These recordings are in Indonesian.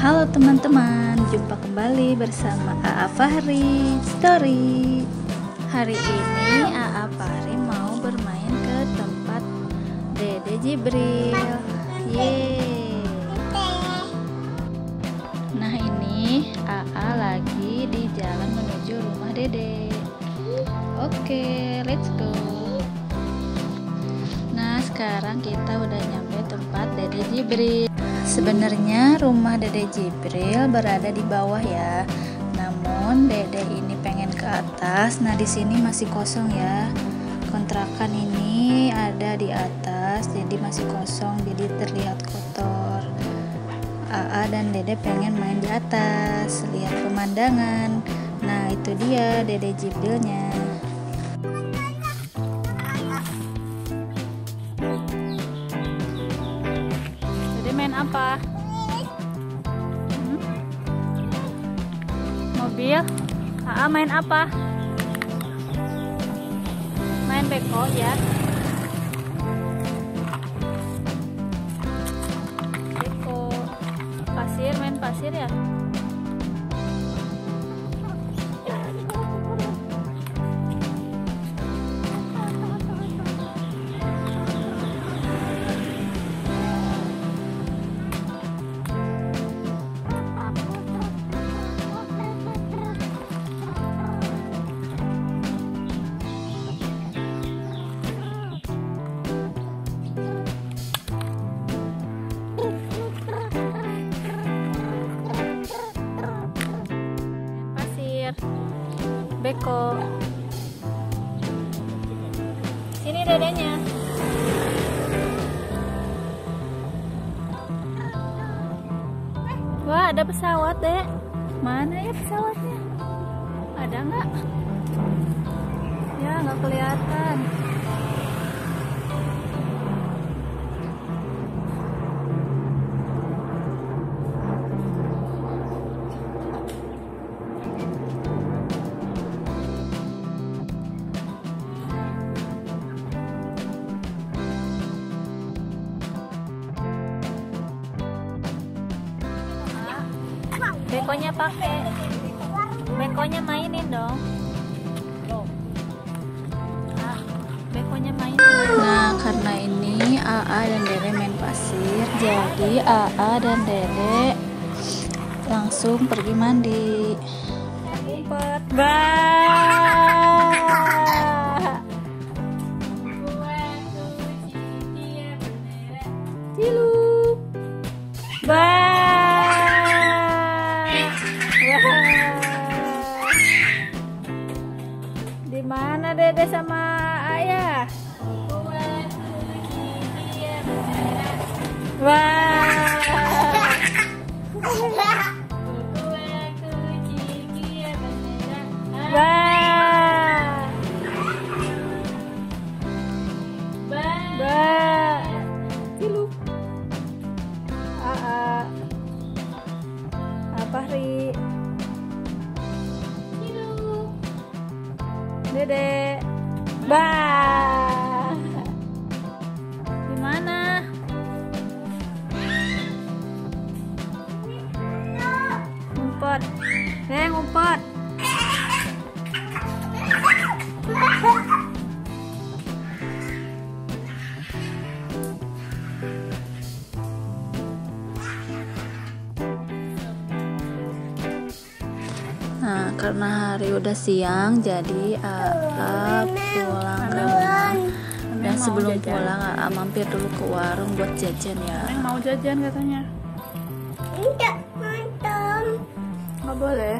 Halo teman-teman, jumpa kembali bersama AA Fahri Story. Hari ini AA Fahri mau bermain ke tempat Dede Jibril. Yeay. Nah ini AA lagi di jalan menuju rumah Dede. Oke, let's go. Nah sekarang kita udah nyampe tempat Dede Jibril. Sebenarnya rumah Dede Jibril berada di bawah ya. Namun Dede ini pengen ke atas. Nah di sini masih kosong ya. Kontrakan ini ada di atas, jadi masih kosong, jadi terlihat kotor. AA dan Dede pengen main di atas, lihat pemandangan. Nah itu dia Dede Jibrilnya. Main apa? Mobil? AA main apa? Main beko ya? Beko. Pasir, main pasir ya? Beko. Sini dedenya. Wah, ada pesawat, Dek. Mana ya pesawatnya? Ada nggak? Ya, nggak kelihatan. Bekonya pakai, bekonya mainin dong. Bekonya mainin. Nah karena ini AA dan Dede main pasir, jadi AA dan Dede langsung pergi mandi. Umpet, Cilu, Di mana Dede sama ayah? Wah. Cilu. Fahri. Dede. Gimana? Ngumpet. Ngumpet. Nah, karena hari udah siang, jadi AA pulang ke rumah. Dan sebelum pulang, AA mampir dulu ke warung buat jajan ya. Neng mau jajan katanya. Enggak, nonton. Nggak boleh.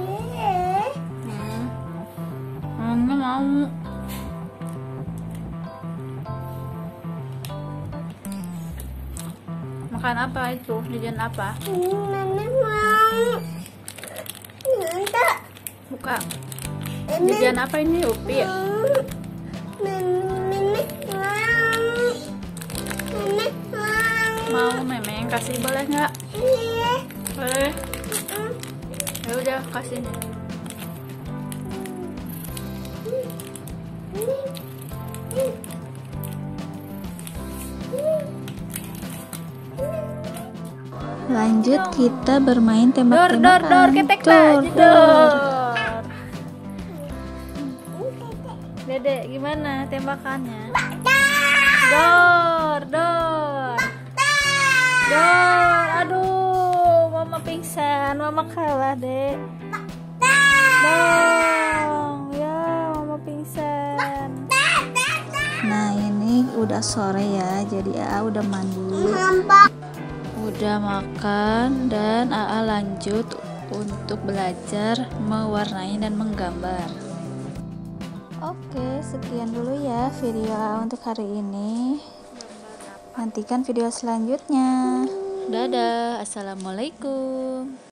Nggak mau. Makan apa itu? Jajan apa? Mama mau. Enggak. Buka. Jajan apa ini? Upi. Mau memeng kasih boleh nggak? Boleh. Ya udah kasih. Lanjut kita bermain tembak-tembakan. Dor, ketek tak, dor. Dede, gimana tembakannya? Dor. Aduh, mama pingsan, mama kalah, Dek. Dong, ya mama pingsan. Nah, ini udah sore ya, jadi AA udah mandi, udah makan, dan AA lanjut untuk belajar mewarnai dan menggambar. Oke, sekian dulu ya video AA untuk hari ini. Nantikan video selanjutnya. Dadah, assalamualaikum.